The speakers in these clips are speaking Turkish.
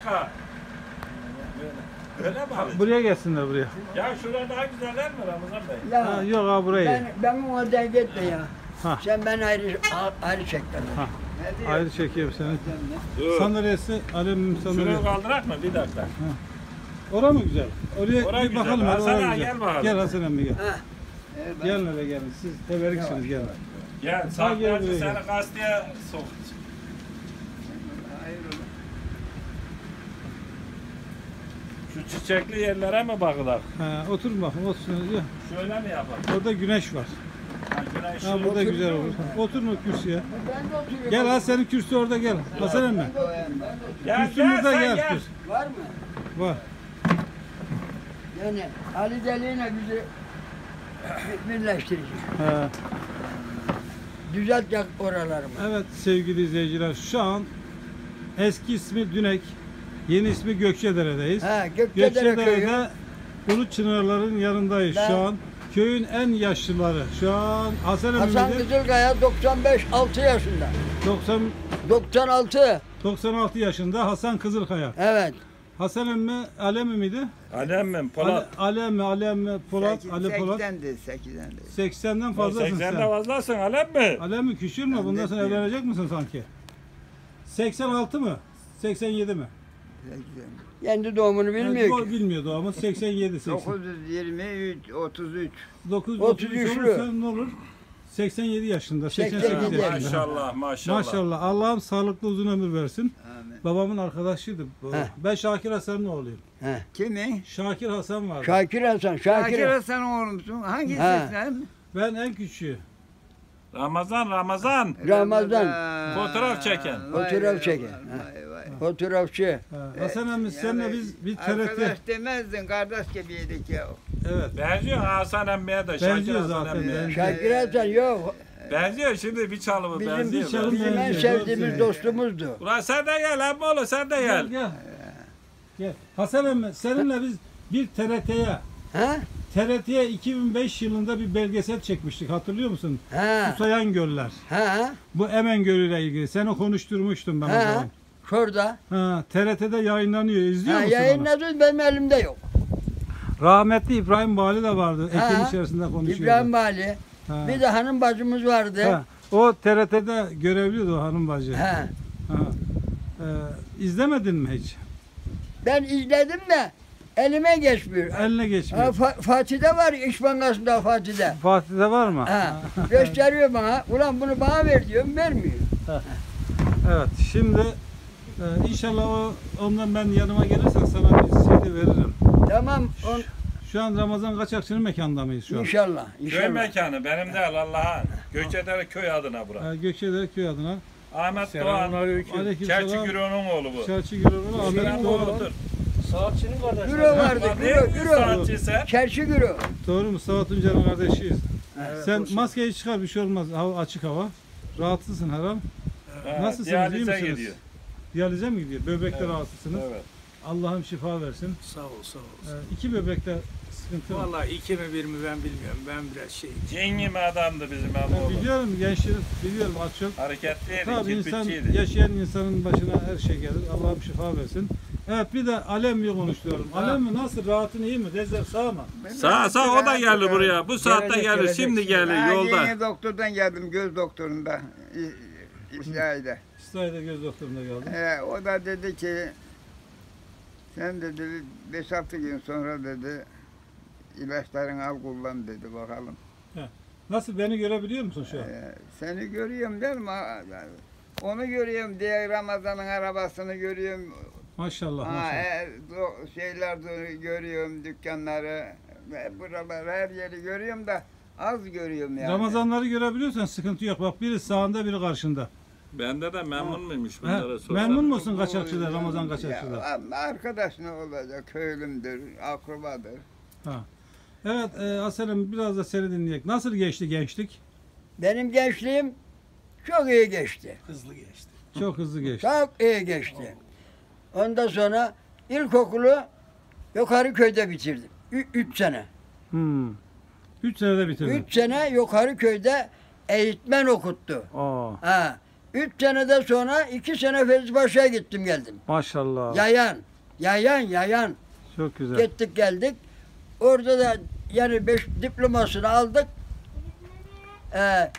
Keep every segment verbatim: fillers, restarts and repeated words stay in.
dakika. Öyle mi abi? Buraya gelsinler buraya. Ya şurada daha güzeller mi Ramazan Bey? Ya, Ha, yok abi burayı. ben, ben oradan gitme ya. Ha. Sen ben ayrı, ayrı çektim. Ha. Ayrı çekeyim seni. Dur. Sandalyesi alem sandalye. Şunu kaldırak mı bir dakika? Ora mı güzel? Oraya Ora bir güzel. bakalım. hadi, Hasan ora ağa, güzel. gel bakalım. Gel Hasan emmi gel. Ha. Gelin hele gelin. Siz teberiksiniz gelin. Gel gel saklayıcı buraya seni gel. gazeteye sok. Şu çiçekli yerlere mi bakılak? Ha, oturun bakın oturun. Ya. Şöyle mi yapalım? Orada güneş var. Ha, güneş Ha, burada Oturun. güzel olur. Ha, oturun o kürsüye. Ben de oturuyorum. Gel ha senin kürsü orada gel. Hasan emmi. Gel Kürsümüzde gel sen gel. gel. kürsü. Var mı? Var. Yani Ali Deli'yle bizi birleştirecek. Ha. Düzeltecek oralarımı. Evet sevgili izleyiciler şu an eski ismi Dünek, yeni ismi Gökçedere'deyiz. Ha, Gökçedere köyü. Gökçedere'de Ulu Çınarların yanındayız Ben- şu an. Köyün en yaşlıları şu an Hasan Hasan Emmi'dir. Kızılkaya doksan beş altı yaşında. doksan doksan altı. doksan altı yaşında Hasan Kızılkaya. Evet. Hasan Emmi Alemi miydi? Alem Ale, Polat. Alemi, Alemi, Polat, Ali Polat. seksendi, seksendi. seksenden fazlasın seksen de sen. fazlasın Alem mi? Alemi küçük mü? Bundan sonra Zannetmiyorum. evlenecek misin sanki? seksen altı mı? seksen yedi mi? seksen. Kendi doğumunu bilmiyor Evet, ki. bilmiyordu ama seksen yedi seksen. dokuz yüz yirmi üç, otuz üç. dokuz otuz otuz üç üçlü. olursa ne olur? seksen yedi yaşında, seksen seksen sekiz yedi yaşında. Maşallah maşallah. Maşallah. Allah'ım sağlıklı uzun ömür versin. Amin. Babamın arkadaşıydı. bu. Heh. Ben Şakir Hasan'ın oğluyum. He. Kimi? Şakir Hasan vardı. Şakir Hasan, Şakir. Şakir Hasan oğlumsun. Hangisi Ha. sen? Ben en küçüğü. Ramazan Ramazan. Ramazan. Fotoğraf çeken. Vay Fotoğraf vay çeken. vay vay. Fotoğrafçı. Ha, Hasan emmi senle Yani biz bir T R T. Arkadaş demezdin, kardeş gibiydik ya. Evet. Benziyor Hasan emmiye de. Şakir Benziyor Hasan zaten. emmiye. benziyor. Şakir Hasan yok. Benziyor şimdi bir çalımı Bizim- benziyor. bir çalım- Bizim en benziyor, sevdiğimiz doğru dostumuzdu. Ulan sen de gel emmi oğlu sen de Gel gel. gel. Gel. Hasan emmi seninle biz bir T R T'ye Ha? T R T'ye iki bin beş yılında bir belgesel çekmiştik. Hatırlıyor musun? Ha. Susayan Göller. Ha. Bu Emen Gölü ile ilgili. Seni konuşturmuştum ben o Ha. zaman. Şurada. Ha, T R T'de yayınlanıyor. İzliyor Ha, musun onu? yayınladınız benim elimde yok. Rahmetli İbrahim Bali de vardı. Ha. Ekin içerisinde konuşuyordu. İbrahim Bali. Ha. Bir de hanım bacımız vardı. Ha. O T R T'de görevliydi o hanım bacı. Ha. Ha. Ee, izlemedin mi hiç? Ben izledim de elime geçmiyor. Eline Ha, geçmiyor. Fa- Fatih'te var İş Bankası'nda Fatih'te. Fatih'te var mı? Ha. Gösteriyor bana. Ulan bunu bana ver diyorum. Vermiyor. Evet. Şimdi e, inşallah o ondan ben yanıma gelirsen sana bir C D veririm. Tamam. On, Şu an Ramazan Kaçakçı'nın mekanda mıyız şu an? inşallah. Köy İnşallah. mekanı benim değil Allah'ın. Gökçedere köy adına bura. Ee, Gökçedere köy adına. Ahmet Doğan. Aleyküm Çerçi selam. Güro'nun oğlu bu. Çerçi Güroğlu, Ahmet Şuranın Doğan. oğludur. Güro vardı. Lan Güro. ne Güro. sanatçı sen? Çerçi Güro. Doğru mu? Savat Tuncer'in kardeşiyiz. Sen maskeyi çıkar, bir şey olmaz. Hava, açık hava. Rahatsızsın her an. Ha, Nasılsınız, iyi diyalize misiniz? gidiyor. Diyalize mi gidiyor? Böbrekte Evet. rahatsızsınız. Evet. Allah'ım şifa versin. Sağ ol, sağ ol. Ee, iki böbrekte sıkıntı var. Vallahi iki mi bir mi ben bilmiyorum. Ben biraz şey. Cingim adamdı bizim Ben oğlu. biliyorum gençleri, biliyorum az çok. Hareketliydi, Tabii insan, kirpikçiydi. yaşayan insanın başına her şey gelir. Allah'ım şifa versin. Evet bir de Alem'i konuşuyorum. Alem nasıl? Rahatın iyi mi? Dezler sağ mı? Sağ sağ o da geldi buraya. Bu saatte Gelecek, gelir. gelecek. Şimdi gelir Ben yolda. yeni doktordan geldim, göz doktorunda. İ- İsrail'de. İsrail'de göz doktoruna geldim. Ee, o da dedi ki, sen dedi beş altı gün sonra dedi, ilaçlarını al kullan dedi bakalım. Nasıl? Beni görebiliyor musun şu an? Ee, seni görüyorum değil mi? Onu görüyorum, diğer Ramazan'ın arabasını görüyorum. Maşallah Ha, maşallah. e, do- şeyler de görüyorum, dükkanları, ve buralar her yeri görüyorum da az görüyorum yani. Ramazanları görebiliyorsan sıkıntı yok. Bak biri sağında biri karşında. Bende de memnun muymuş He, bunlara sorsam. memnun musun Bu- Kaçakçı'da, Ramazan Kaçakçı'da? Ya, arkadaş ne olacak, köylümdür, akrabadır. Ha. Evet e, Hasan'ım biraz da seni dinleyek. Nasıl geçti gençlik? Benim gençliğim çok iyi geçti. Hızlı geçti. Çok hızlı geçti. Çok iyi geçti. Ondan sonra ilkokulu yukarı köyde bitirdim. Ü- üç sene. Hmm. Üç senede bitirdin. Üç sene yukarı köyde eğitmen okuttu. Aa. Ha. Üç seneden sonra iki sene Fezlipaşa'ya gittim geldim. Maşallah. Yayan. Yayan yayan. Çok güzel. Gittik geldik. Orada da yani beş diplomasını aldık. Ee,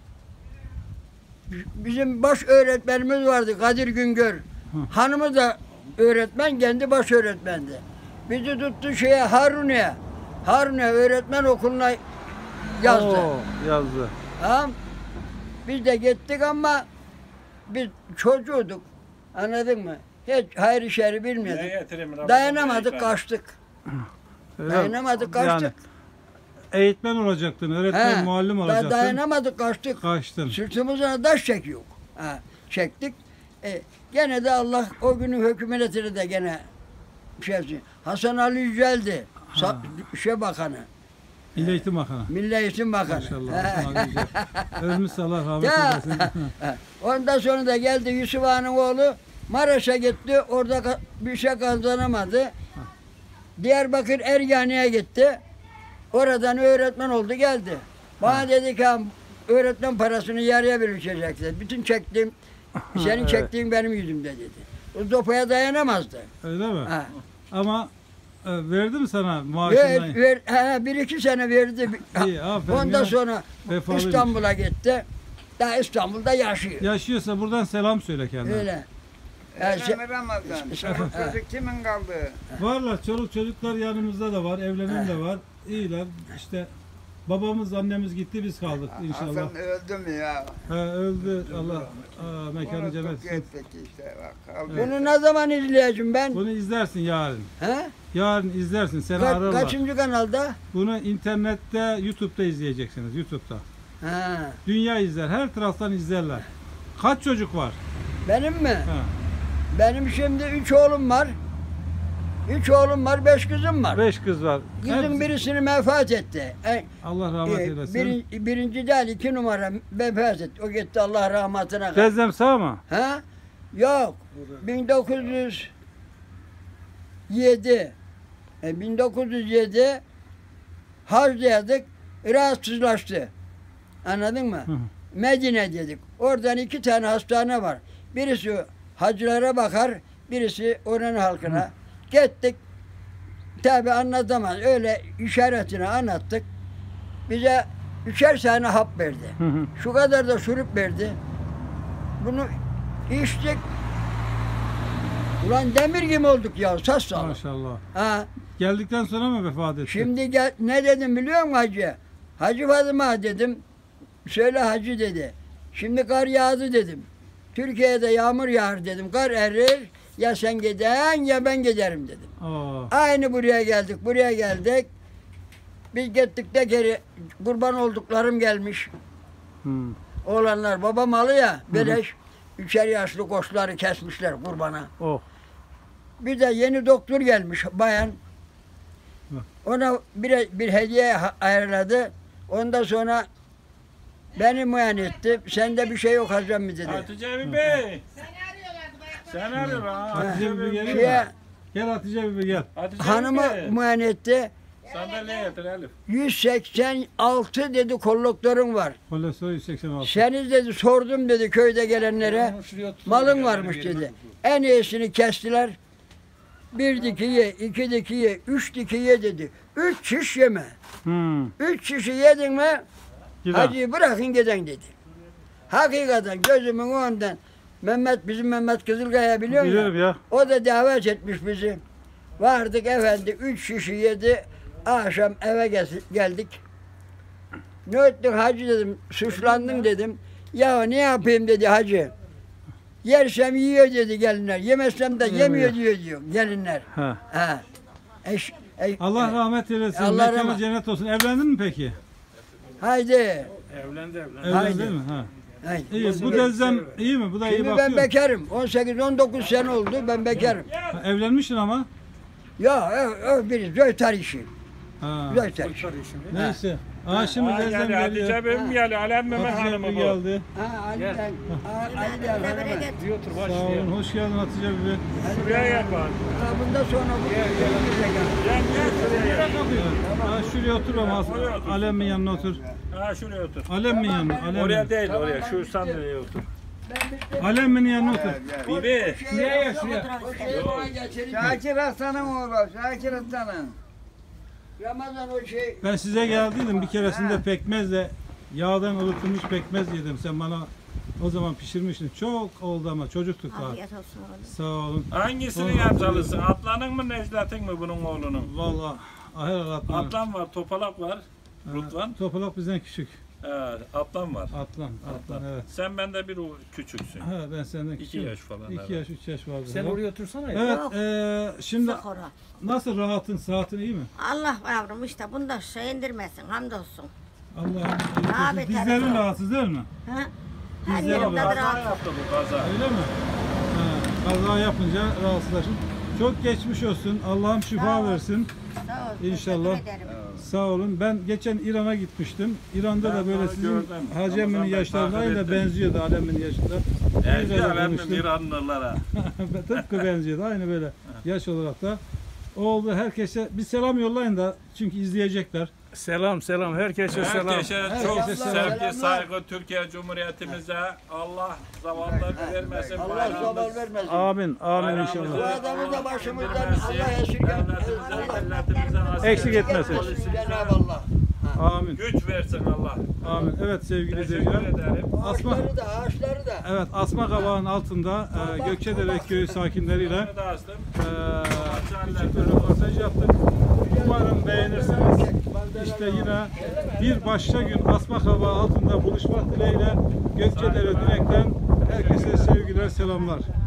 bizim baş öğretmenimiz vardı Kadir Güngör. Hanımı da öğretmen, kendi baş öğretmendi. Bizi tuttu şeye Haruniye. Haruniye öğretmen okuluna yazdı. Oo, yazdı. Tamam. Biz de gittik ama biz çocuğuduk. Anladın mı? Hiç hayır şeri bilmiyorduk. Ne getireyim Ramazan? Dayanamadık, Ne kaçtık. Öyle- Dayanamadık, kaçtık. Yani eğitmen olacaktın, öğretmen, He, muallim da- olacaktın. dayanamadık, kaçtık. Kaçtın. Sırtımıza taş çekiyor. Ha, çektik. E, gene de Allah o günün hükümetini de gene şey yapsın. Hasan Ali Yücel'di. Sa- şey bakanı. Milli Eğitim Bakanı. Milli Eğitim Bakanı. Maşallah. He. Hasan Ali Yücel. Ölmüş Allah rahmet Ya. eylesin. Ondan sonra da geldi Yusuf Ağa'nın oğlu Maraş'a gitti. Orada ka- bir şey kazanamadı. Diyarbakır Ergani'ye gitti. Oradan öğretmen oldu geldi. Bana dedi ki öğretmen parasını yarıya bölüşecekler. Bütün çektiğim, senin Evet. çektiğin benim yüzümde dedi. O sopaya dayanamazdı. Öyle mi? Ha. Ama e, verdi mi sana Ver, maaşından? ver, ha, bir iki sene verdi. İyi, aferin. Ondan ya. sonra Vefalıymış. İstanbul'a gitti. Daha İstanbul'da yaşıyor. Yaşıyorsa buradan selam söyle kendine. Öyle. Ha, şey- Efendim Ramazan, Şey- çoluk çocuk kimin kaldı? Varlar, çoluk çocuklar yanımızda da var, evlenen de var. İyiler. İşte babamız, annemiz gitti, biz kaldık inşallah. Hasan öldü mü ya? Ha, öldü. Allah aa, mekanı cennet Unuttuk etsin. gittik işte bak. kaldı. Bunu ne zaman izleyeceğim ben? Bunu izlersin yarın. He? Yarın izlersin. Seni Ka- ararlar. kaçıncı kanalda? Bunu internette, YouTube'da izleyeceksiniz. YouTube'da. Ha. Dünya izler. Her taraftan izlerler. Kaç çocuk var? Benim mi? Ha. Benim şimdi üç oğlum var. Üç oğlum var, beş kızım var. Beş kız var. Kızın Hepsi- birisini vefat etti. E, Allah rahmet e, eylesin. birin- birinci değil, iki numara vefat etti. O gitti Allah rahmetine kavuştu. Teyzem sağ mı? Ha? Yok. bin dokuz yüz yedi. E, bin dokuz yüz yedi hacdaydık. Rahatsızlaştı. Anladın mı? Hı hı. Medine dedik. Oradan iki tane hastane var. Birisi hacılara bakar, birisi oranın halkına. Gittik. Tabi anlatamaz. Öyle işaretini anlattık. Bize üçer tane hap verdi. Hı hı. Şu kadar da şurup verdi. Bunu içtik. Ulan demir gibi olduk ya, sas sağlam. Maşallah. Ha, Geldikten sonra mı vefat etti? şimdi gel, ne dedim biliyor musun hacı? Hacı Fatıma dedim. Söyle hacı dedi. Şimdi kar yağdı dedim. Türkiye'de yağmur yağar dedim. Kar erir. Ya sen giden ya ben giderim dedim. Aa, Aynı buraya geldik. Buraya geldik. Biz gittik de geri kurban olduklarım gelmiş. hı. Oğlanlar baba malı ya. Beleş. Üçer yaşlı koçları kesmişler kurbana. Oh. Bir de yeni doktor gelmiş bayan. Hı. Ona bir, bir hediye ha- ayarladı. Ondan sonra beni muayene etti. Sende bir şey yok hocam mı dedi. Hatice Emin Bey. Sen arıyorsun ha. Hatice Bibi geliyor Şeye, mu? Gel Hatice Bibi gel. Hatice hanımı Emin Bey. muayene etti. Sandalye getir Elif. yüz seksen altı dedi kolektörün var. Kolesterol yüz seksen altı. Seni dedi sordum dedi köyde gelenlere. Malın varmış dedi. En iyisini kestiler. Bir dikiye, iki dikiye, üç dikiye dedi. Üç şiş yeme. Hı. Üç şişi yedin mi Gidelim. hacıyı bırakın giden dedi. Hakikaten gözümün önünden Mehmet, bizim Mehmet Kızılkaya biliyor musun? Biliyorum ya. O da davet etmiş bizi. Vardık efendi, üç şişi yedi. Akşam eve gel- geldik. Ne ettin hacı dedim, suçlandın dedim. Ya ne yapayım dedi hacı. Yersem yiyor dedi gelinler. Yemezsem de yemiyor diyor diyor gelinler. Ha. Ha. Eş, eş- Allah rahmet eylesin. Allah Mekanı rahmet- cennet olsun. Evlendin mi peki? Haydi. Evlendi evlendi. Evlendin Haydi. mi? Ha. haydi. İyi. Bu teyzem iyi mi? Bu da iyi Şimdi bakıyor. ben bekarım. on sekiz on dokuz sene oldu ben bekarım. Ha, evlenmişsin ama. Ya ö, ö, bir zöytar işi. Ha. Zöytar işi. Neyse. Aa şimdi Ha, teyzem geldi Hatice geliyor. Emin geldi. Alem Mehmet Hatice Hanım'ı Bibi bu. geldi. Ha, Ali'den. Ha, Ali'den hanıma. Sağ olun. Hoş geldin Hatice Bibi. Şuraya gel bak. Ha, bundan sonra bu Gel gel şuraya gel. Ha, şuraya otur ama Oraya otur. Alem'in yanına otur. Ha şuraya otur. Alem'in yanına. Alem'in. Oraya değil oraya. Şu sandalyeye otur. Ben bittim. Alemmin yanına otur. Gel, gel. Bibi. Şuraya gel, şuraya. O şeyi bana geçireyim. Şakir Hasan'ın oğlu, Şakir Hasan'ın. Ramazan o şey. Ben size geldiydim bir keresinde Ha. pekmezle yağdan ılıtılmış pekmez yedim. Sen bana o zaman pişirmiştin. Çok oldu ama çocuktuk daha. Afiyet olsun oğlum. Sağ olun. Hangisinin yapsalısın? Atlanın mı Necdet'in mi bunun oğlunun? Vallahi ahir atlan. Atlan var, topalak var. Rutvan. Topalak bizden küçük. Evet, atlan var. Atlan, atlan evet. Sen bende bir o- küçüksün. Ha ben senden İki küçüğüm. yaş falan. İki evet. yaş, üç yaş vardı. Sen herhalde. oraya otursana ya. Evet, Yok. eee, şimdi Sakura. nasıl rahatın, saatin iyi mi? Allah yavrum işte bunda şey indirmesin hamdolsun. Allah'ım. Daha Biz- beter Dizlerin olsun. rahatsız değil mi? Ha? Her Bizde yerimde var. bir Kaza rahat. yaptı bu kaza. Öyle mi? Ha, kaza yapınca rahatsızlaşın. Çok geçmiş olsun. Allah'ım şifa Sağ ol. versin. Sağ ol. İnşallah. teşekkür ederim. Sağ olun. Ben geçen İran'a gitmiştim. İran'da Ben da böyle onu sizin gördüm. Hacı Emin'in Ramazan Bey yaşlarına takip aynı ettim. benziyordu Alemin yaşında. Benziyor İran'da ben konuştum. İranlılara. Tıpkı benziyordu. Aynı böyle yaş olarak da. Oldu herkese bir selam yollayın da çünkü izleyecekler. Selam selam. Herkese selam. Herkese çok Herkese selam. sevgi, saygı Türkiye Cumhuriyetimize. Allah zavalları vermesin. Allah bayrağımız, sabır vermesin. Amin. Amin bayrağımızı inşallah. Bu adamı da başımızdan indirmesin. Allah esirgen- Devletimize, Allah- milletimize, askerimize, Eksik etmesin. polisimize Cenab-ı Allah. Amin. güç versin Allah. Amin. Evet sevgili Teşekkür izleyiciler. ederim. Asma, Ağaçları da ağaçları da. evet Asma Kabağı'nın altında e, Gökçedere köyü sakinleriyle Bunu da astım. e, küçük bir röportaj yaptık. Umarım beğenirsiniz. İşte yine bir başka gün Asma Kabağı altında buluşmak dileğiyle Gökçedere Direk'ten herkese sevgiler, selamlar.